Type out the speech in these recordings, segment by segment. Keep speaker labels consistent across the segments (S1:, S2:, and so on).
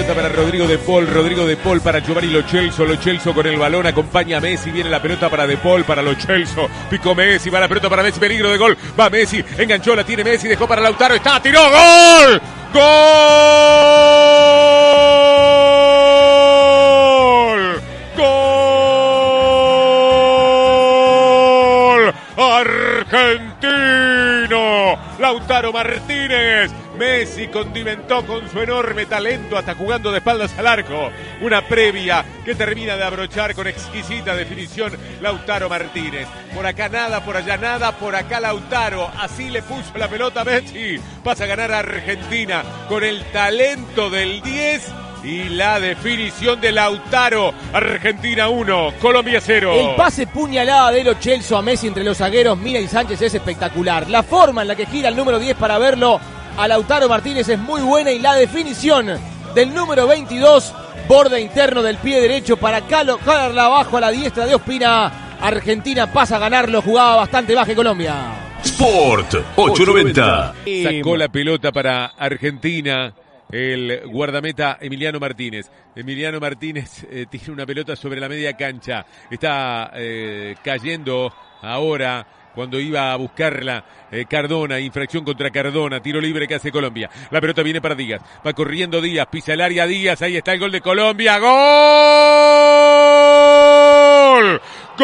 S1: pelota para Rodrigo de Paul para Giovanni Lo Celso con el balón, acompaña a Messi, viene la pelota para De Paul, para Lo Celso, picó Messi, va la pelota para Messi, peligro de gol, va Messi, enganchó, la tiene Messi, dejó para Lautaro, está, tiró, ¡gol! ¡Gol! ¡Gol! ¡Argentino! Lautaro Martínez. Messi condimentó con su enorme talento hasta jugando de espaldas al arco. Una previa que termina de abrochar con exquisita definición Lautaro Martínez. Por acá nada, por allá nada, por acá Lautaro. Así le puso la pelota a Messi. Pasa a ganar a Argentina con el talento del 10 y la definición de Lautaro. Argentina 1, Colombia 0.
S2: El pase puñalada de Lo Celso a Messi entre los zagueros Mina y Sánchez es espectacular. La forma en la que gira el número 10 para verlo a Lautaro Martínez es muy buena y la definición del número 22, borde interno del pie derecho para colocarla abajo a la diestra de Ospina. Argentina pasa a ganarlo, jugaba bastante bajo Colombia.
S3: Sport 890.
S1: Sacó la pelota para Argentina el guardameta Emiliano Martínez. Emiliano Martínez tiene una pelota sobre la media cancha. Está cayendo ahora cuando iba a buscarla Cardona, infracción contra Cardona, tiro libre que hace Colombia. La pelota viene para Díaz, va corriendo Díaz, pisa el área Díaz, ahí está el gol de Colombia. ¡Gol!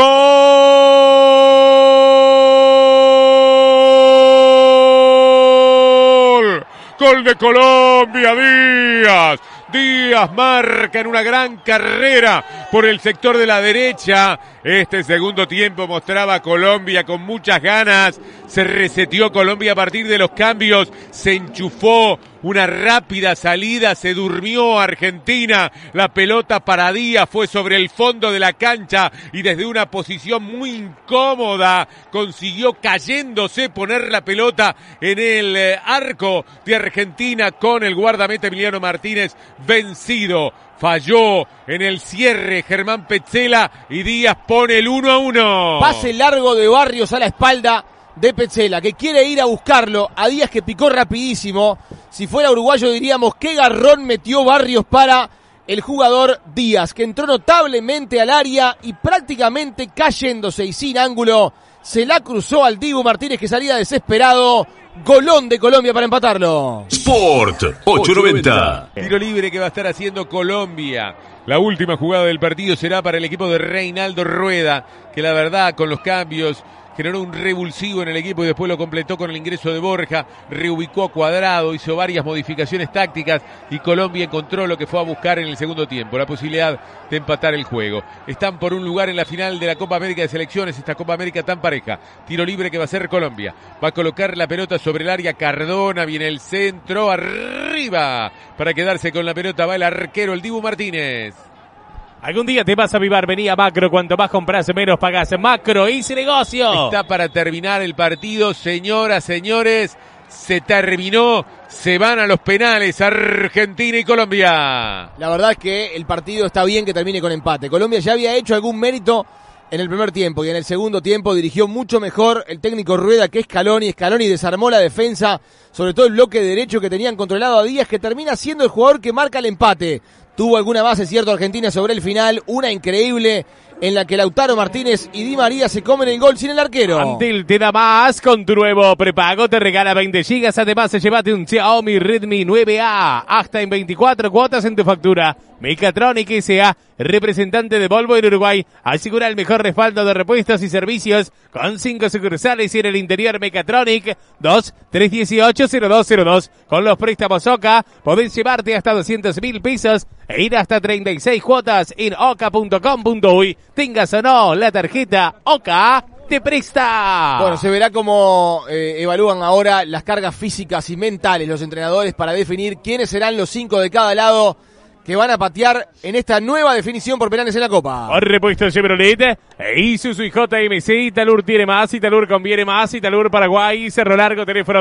S1: ¡Gol! ¡Gol de Colombia, Díaz! Díaz marca en una gran carrera por el sector de la derecha. Este segundo tiempo mostraba a Colombia con muchas ganas. Se reseteó Colombia a partir de los cambios. Se enchufó una rápida salida. Se durmió Argentina. La pelota para Díaz fue sobre el fondo de la cancha y desde una posición muy incómoda consiguió cayéndose poner la pelota en el arco de Argentina con el guardameta Emiliano Martínez vencido. Falló en el cierre Germán Petzela y Díaz pone el 1-1.
S2: Pase largo de Barrios a la espalda de Petzela, que quiere ir a buscarlo. A Díaz, que picó rapidísimo. Si fuera uruguayo diríamos qué garrón metió Barrios para el jugador Díaz, que entró notablemente al área y prácticamente cayéndose y sin ángulo se la cruzó al Dibu Martínez, que salía desesperado. Golón de Colombia para empatarlo.
S3: Sport 890.
S1: Tiro libre que va a estar haciendo Colombia. La última jugada del partido será para el equipo de Reinaldo Rueda, que la verdad con los cambios generó un revulsivo en el equipo y después lo completó con el ingreso de Borja, reubicó a Cuadrado, hizo varias modificaciones tácticas y Colombia encontró lo que fue a buscar en el segundo tiempo, la posibilidad de empatar el juego. Están por un lugar en la final de la Copa América de Selecciones, esta Copa América tan pareja. Tiro libre que va a hacer Colombia. Va a colocar la pelota sobre el área Cardona, viene el centro, arriba. Para quedarse con la pelota va el arquero, el Dibu Martínez.
S4: Algún día te vas a avivar, vení a Macro, cuanto más compras, menos pagás. Macro, hice negocio.
S1: Está para terminar el partido, señoras, señores, se terminó, se van a los penales Argentina y Colombia.
S2: La verdad es que el partido está bien que termine con empate. Colombia ya había hecho algún mérito en el primer tiempo y en el segundo tiempo dirigió mucho mejor el técnico Rueda que Scaloni. Scaloni desarmó la defensa, sobre todo el bloque derecho que tenían controlado a Díaz, que termina siendo el jugador que marca el empate. Tuvo alguna base, cierto, Argentina sobre el final, una increíble en la que Lautaro Martínez y Di María se comen el gol sin el arquero.
S4: Antel te da más con tu nuevo prepago, te regala 20 gigas, además llévate un Xiaomi Redmi 9A, hasta en 24 cuotas en tu factura. Mechatronic S.A., representante de Volvo en Uruguay, asegura el mejor respaldo de repuestos y servicios con 5 sucursales y en el interior Mechatronic 2-318-0202. Con los préstamos OCA podés llevarte hasta 200.000 pesos e ir hasta 36 cuotas en oca.com.uy. Tengas o no la tarjeta OCA, te presta.
S2: Bueno, se verá cómo evalúan ahora las cargas físicas y mentales los entrenadores para definir quiénes serán los 5 de cada lado que van a patear en esta nueva definición por penales en la Copa.
S4: Por repuesto Chevrolet, Isuzu y JMC, Italur tiene más, Italur conviene más, Italur Paraguay, Cerro Largo, teléfono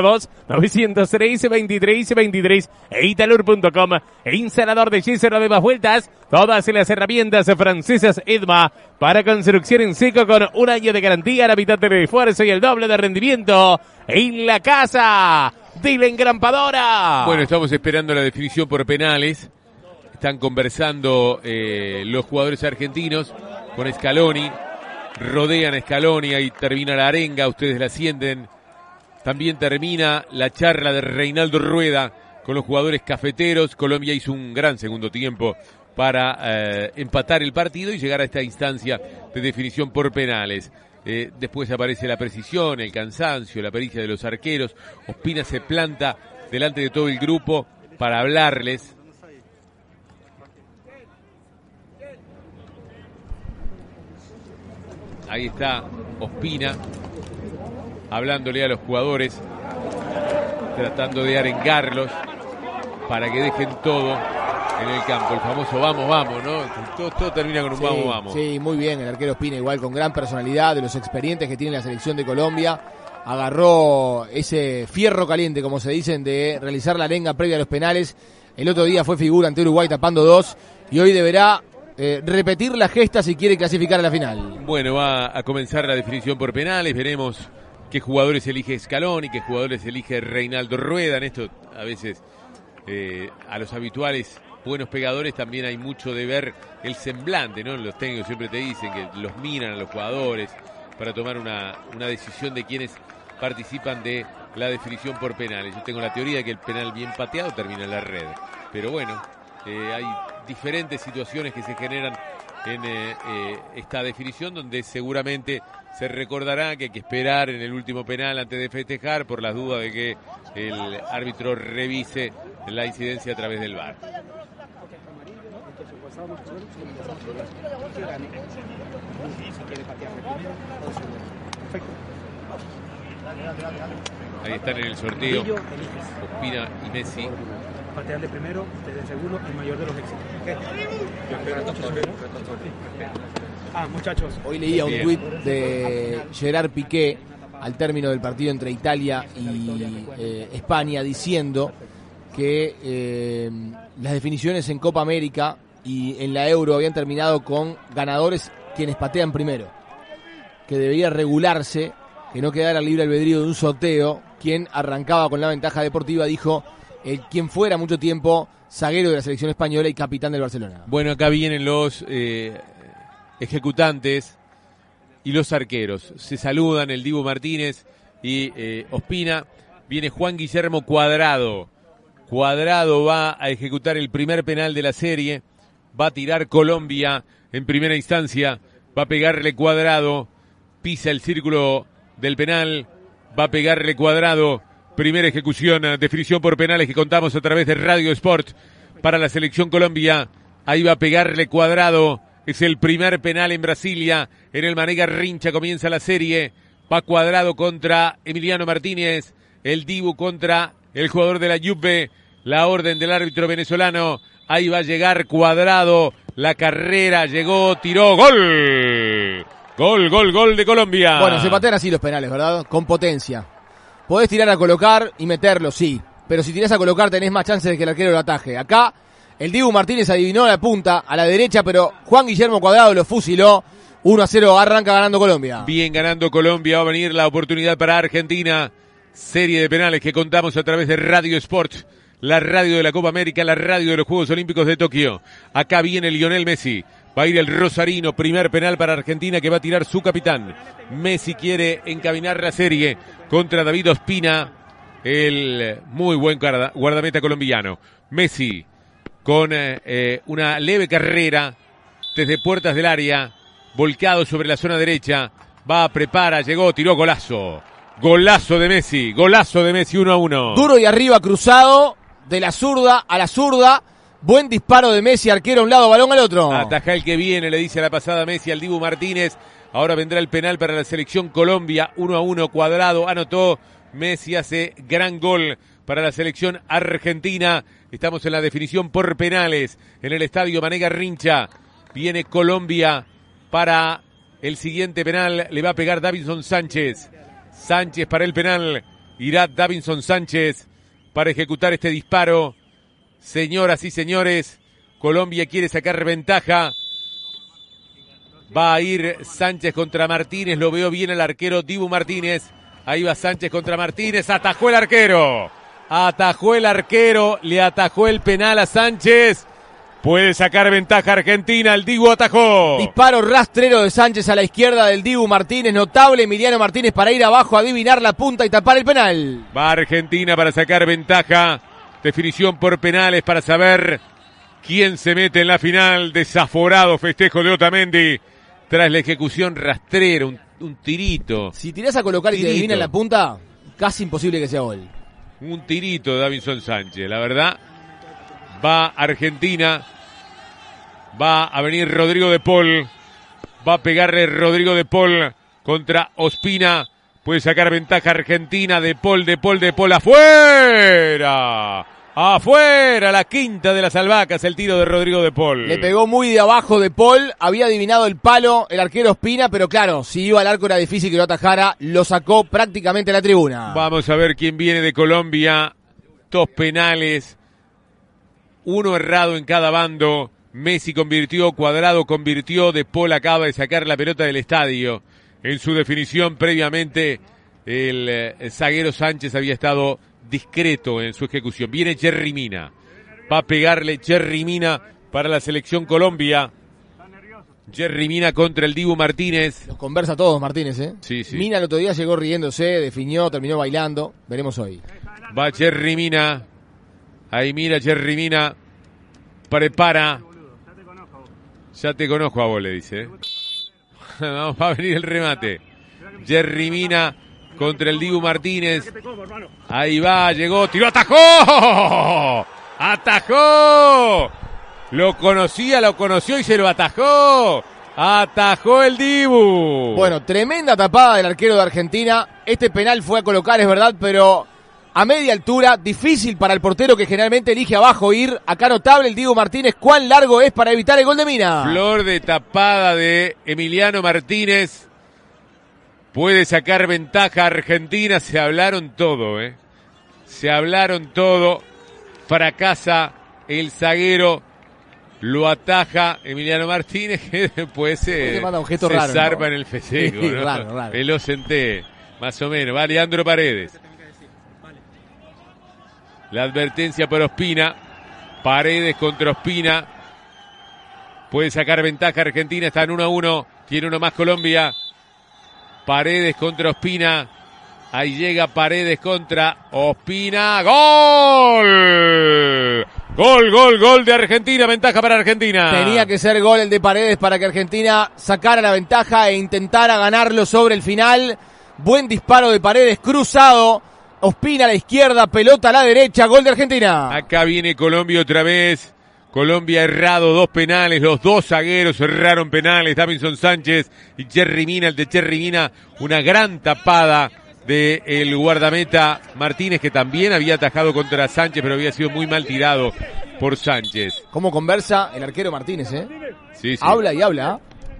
S4: 2-913-23-23, Italur.com, instalador de yeso de más vueltas, todas las herramientas francesas Edma, para construcción en seco con un año de garantía, la mitad de esfuerzo y el doble de rendimiento en la casa de la engrampadora.
S1: Bueno, estamos esperando la definición por penales. Están conversando los jugadores argentinos con Scaloni. Rodean a Scaloni, ahí termina la arenga, ustedes la sienten. También termina la charla de Reinaldo Rueda con los jugadores cafeteros. Colombia hizo un gran segundo tiempo para empatar el partido y llegar a esta instancia de definición por penales. Después aparece la precisión, el cansancio, la pericia de los arqueros. Ospina se planta delante de todo el grupo para hablarles. Ahí está Ospina hablándole a los jugadores, tratando de arengarlos para que dejen todo en el campo. El famoso vamos, vamos, ¿no? Todo termina con un vamos, vamos.
S2: Sí, muy bien, el arquero Ospina igual con gran personalidad, de los experientes que tiene la selección de Colombia. Agarró ese fierro caliente, como se dicen, de realizar la arenga previa a los penales. El otro día fue figura ante Uruguay tapando 2 y hoy deberá repetir la gesta si quiere clasificar a la final.
S1: Bueno, va a comenzar la definición por penales, veremos qué jugadores elige Scaloni, qué jugadores elige Reinaldo Rueda. En esto a veces a los habituales buenos pegadores también hay mucho de ver el semblante, ¿no? Los técnicos siempre te dicen que los miran a los jugadores para tomar una decisión de quienes participan de la definición por penales. Yo tengo la teoría de que el penal bien pateado termina en la red, pero bueno, hay diferentes situaciones que se generan en esta definición, donde seguramente se recordará que hay que esperar en el último penal antes de festejar por las dudas de que el árbitro revise la incidencia a través del VAR. Ahí están en el sorteo Ospina y Messi.
S5: Patear de primero, desde segundo, el mayor de los éxitos. Muchachos.
S2: Hoy leía un tuit de Gerard Piqué al término del partido entre Italia y España, diciendo que las definiciones en Copa América y en la Euro habían terminado con ganadores quienes patean primero, que debería regularse, que no quedara libre albedrío de un sorteo. Quien arrancaba con la ventaja deportiva dijo quien fuera mucho tiempo zaguero de la selección española y capitán del Barcelona.
S1: Bueno, acá vienen los ejecutantes y los arqueros. Se saludan el Dibu Martínez y Ospina. Viene Juan Guillermo Cuadrado. Cuadrado va a ejecutar el primer penal de la serie. Va a tirar Colombia en primera instancia. Va a pegarle Cuadrado. Pisa el círculo del penal. Va a pegarle Cuadrado. Primera ejecución, definición por penales que contamos a través de Radio Sport para la selección Colombia. Ahí va a pegarle Cuadrado. Es el primer penal en Brasilia. En el Mané Garrincha comienza la serie. Va Cuadrado contra Emiliano Martínez. El Dibu contra el jugador de la Juve. La orden del árbitro venezolano. Ahí va a llegar Cuadrado. La carrera llegó, tiró. ¡Gol! Gol de Colombia.
S2: Bueno, se patean así los penales, ¿verdad? Con potencia. Podés tirar a colocar y meterlo, sí. Pero si tirás a colocar tenés más chances de que el arquero lo ataje. Acá el Dibu Martínez adivinó la punta a la derecha, pero Juan Guillermo Cuadrado lo fusiló. 1-0, arranca ganando Colombia.
S1: Bien ganando Colombia, va a venir la oportunidad para Argentina. Serie de penales que contamos a través de Radio Sport, la radio de la Copa América, la radio de los Juegos Olímpicos de Tokio. Acá viene Lionel Messi. Va a ir el rosarino, primer penal para Argentina que va a tirar su capitán. Messi quiere encaminar la serie contra David Ospina, el muy buen guardameta colombiano. Messi con una leve carrera desde puertas del área, volcado sobre la zona derecha. Va, prepara, llegó, tiró, golazo. Golazo de Messi 1-1.
S2: Duro y arriba, cruzado, de la zurda a la zurda. Buen disparo de Messi, arquero a un lado, balón al otro.
S1: Ataja el que viene, le dice a la pasada Messi al Dibu Martínez. Ahora vendrá el penal para la selección Colombia. 1-1, Cuadrado anotó. Messi hace gran gol para la selección argentina. Estamos en la definición por penales en el estadio Mané Garrincha. Viene Colombia para el siguiente penal. Le va a pegar Davinson Sánchez. Sánchez para el penal. Irá Davinson Sánchez para ejecutar este disparo. Señoras y señores, Colombia quiere sacar ventaja. Va a ir Sánchez contra Martínez. Lo veo bien el arquero Dibu Martínez. Ahí va Sánchez contra Martínez. Atajó el arquero. Le atajó el penal a Sánchez. Puede sacar ventaja Argentina, el Dibu atajó.
S2: Disparo rastrero de Sánchez a la izquierda del Dibu Martínez, notable Emiliano Martínez para ir abajo, adivinar la punta y tapar el penal.
S1: Va Argentina para sacar ventaja. Definición por penales para saber quién se mete en la final. Desaforado festejo de Otamendi tras la ejecución rastrera, un tirito.
S2: Si tirás a colocar y te adivina en la punta, casi imposible que sea gol.
S1: Un tirito de Davinson Sánchez, la verdad. Va Argentina, va a venir Rodrigo de Paul, va a pegarle Rodrigo de Paul contra Ospina, puede sacar ventaja Argentina, de Paul, afuera, la quinta de las albahacas, el tiro de Rodrigo de Paul.
S2: Le pegó muy de abajo de Paul, había adivinado el palo el arquero Ospina, pero claro, si iba al arco era difícil que lo atajara, lo sacó prácticamente a la tribuna.
S1: Vamos a ver quién viene de Colombia, 2 penales. 1 errado en cada bando. Messi convirtió, Cuadrado convirtió, De Paul acaba de sacar la pelota del estadio. En su definición previamente, el zaguero Sánchez había estado discreto en su ejecución. Viene Jerry Mina. Va a pegarle Jerry Mina para la selección Colombia. Jerry Mina contra el Dibu Martínez.
S2: Los conversa todos Martínez, ¿eh?
S1: Sí.
S2: Mina el otro día llegó riéndose, definió, terminó bailando. Veremos hoy.
S1: Va Jerry Mina. Ahí mira Jerry Mina, prepara. Ya te conozco a vos, le dice. Vamos, va a venir el remate. Jerry Mina contra el Dibu Martínez. Ahí va, llegó, tiró, atajó. ¡Atajó! Lo conoció y se lo atajó. Atajó el Dibu.
S2: Bueno, tremenda tapada del arquero de Argentina. Este penal fue a colocar, es verdad, pero a media altura, difícil para el portero que generalmente elige abajo ir. Acá notable el Dibu Martínez, cuán largo es para evitar el gol de Mina.
S1: Flor de tapada de Emiliano Martínez. Puede sacar ventaja Argentina. Se hablaron todo, Se hablaron todo. Fracasa el zaguero. Lo ataja Emiliano Martínez, que después se
S2: raro,
S1: zarpa,
S2: ¿no?
S1: En el festejo,
S2: Sí,
S1: ¿no?
S2: raro.
S1: Lo senté, más o menos. Va Leandro Paredes. La advertencia por Ospina. Paredes contra Ospina. Puede sacar ventaja Argentina. Está en 1-1. Tiene uno más Colombia. Paredes contra Ospina. Ahí llega Paredes contra Ospina. ¡Gol! Gol de Argentina. Ventaja para Argentina.
S2: Tenía que ser gol el de Paredes para que Argentina sacara la ventaja e intentara ganarlo sobre el final. Buen disparo de Paredes, cruzado. Ospina a la izquierda, pelota a la derecha, gol de Argentina.
S1: Acá viene Colombia otra vez. Colombia errado, 2 penales, los 2 zagueros erraron penales, Davinson Sánchez y Jerry Mina. El de Jerry Mina, una gran tapada del guardameta Martínez, que también había atajado contra Sánchez, pero había sido muy mal tirado por Sánchez.
S2: ¿Cómo conversa el arquero Martínez,
S1: Sí.
S2: Habla y habla.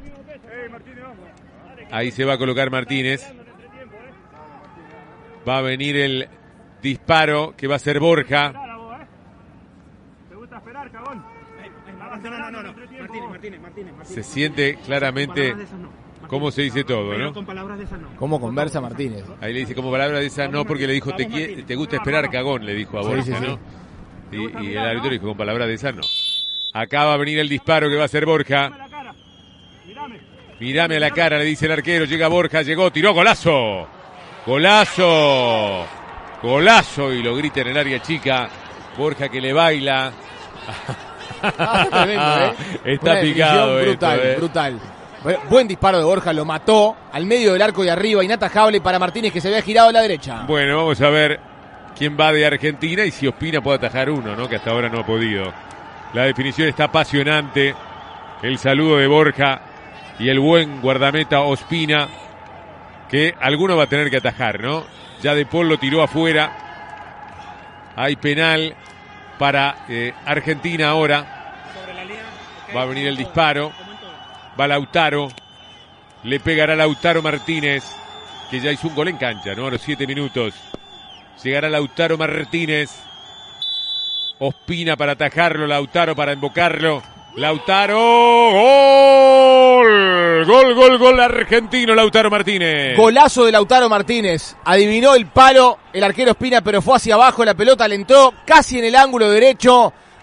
S1: Ahí se va a colocar Martínez. Va a venir el disparo que va a ser Borja.
S5: ¿Te gusta esperar, cagón? No. Martínez.
S1: Se siente claramente cómo se dice todo, ¿no?
S5: Con palabras de esas no.
S2: ¿Cómo conversa Martínez?
S1: Ahí le dice como palabra de esa no, porque le dijo te gusta esperar, cagón, le dijo a Borja,
S2: sí.
S1: ¿no? Y el árbitro dijo con palabras de esa no. Acá va a venir el disparo que va a ser Borja. Mirame a la cara, le dice el arquero. Llega Borja, llegó, tiró, golazo. Golazo y lo grita en el área chica. Borja que le baila.
S2: Tremendo,
S1: Está picado
S2: brutal. Buen disparo de Borja, lo mató al medio del arco de arriba, inatajable para Martínez que se había girado a la derecha.
S1: Bueno, vamos a ver quién va de Argentina y si Ospina puede atajar uno, ¿no? Que hasta ahora no ha podido. La definición está apasionante. El saludo de Borja y el buen guardameta Ospina, que alguno va a tener que atajar, ¿no? Ya De Paul lo tiró afuera. Hay penal para Argentina ahora. Va a venir el disparo. Va Lautaro. Le pegará Lautaro Martínez, que ya hizo un gol en cancha, ¿no? A los 7 minutos. Llegará Lautaro Martínez. Ospina para atajarlo. Lautaro para invocarlo. Lautaro. Gol argentino, Lautaro Martínez.
S2: Golazo de Lautaro Martínez. Adivinó el palo el arquero Ospina, pero fue hacia abajo. La pelota le entró casi en el ángulo derecho.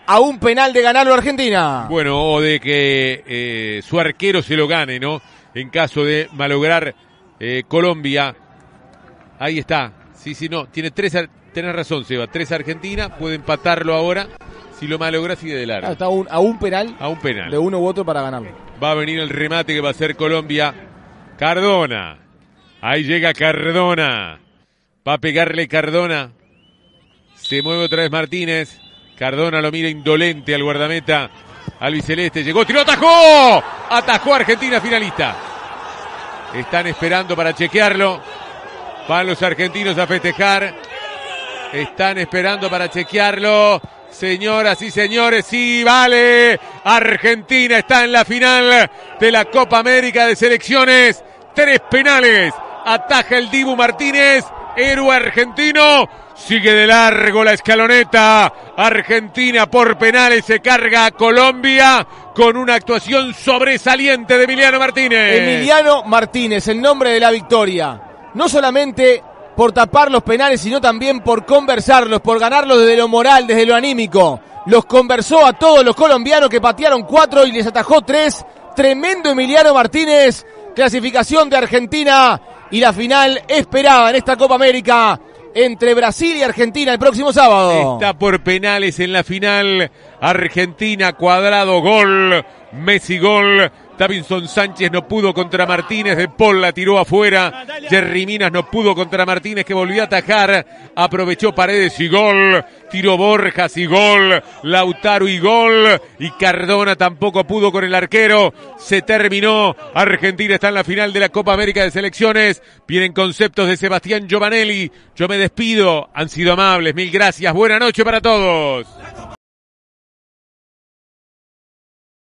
S2: a un penal de ganarlo Argentina.
S1: Bueno, o de que su arquero se lo gane, ¿no? En caso de malograr Colombia. Ahí está. Sí, no. Tenés razón, Seba. 3 Argentina. Puede empatarlo ahora. Si lo malogra, sigue de largo.
S2: Está a un penal.
S1: A un penal.
S2: De uno u otro para ganarlo.
S1: Va a venir el remate que va a hacer Colombia. Cardona. Ahí llega Cardona. Va a pegarle Cardona. Se mueve otra vez Martínez. Cardona lo mira indolente al guardameta albiceleste. Llegó, tiró, atajó. Atajó Argentina, finalista. Están esperando para chequearlo. Van los argentinos a festejar. Están esperando para chequearlo. Señoras y señores, sí, vale. Argentina está en la final de la Copa América de Selecciones. 3 penales. Ataja el Dibu Martínez, héroe argentino. Sigue de largo la escaloneta. Argentina por penales se carga a Colombia con una actuación sobresaliente de Emiliano Martínez.
S2: Emiliano Martínez, el nombre de la victoria. No solamente por tapar los penales, sino también por conversarlos, por ganarlos desde lo moral, desde lo anímico. Los conversó a todos los colombianos que patearon 4 y les atajó 3. Tremendo Emiliano Martínez. Clasificación de Argentina y la final esperada en esta Copa América entre Brasil y Argentina el próximo sábado.
S1: Está por penales en la final. Argentina, Cuadrado, gol. Messi, gol. Davinson Sánchez no pudo contra Martínez, De Paul la tiró afuera, Jerry Minas no pudo contra Martínez que volvió a atajar, aprovechó Paredes y gol, tiró Borjas y gol, Lautaro y gol, y Cardona tampoco pudo con el arquero, se terminó, Argentina está en la final de la Copa América de Selecciones, vienen conceptos de Sebastián Giovanelli, yo me despido, han sido amables, mil gracias, buena noche para todos.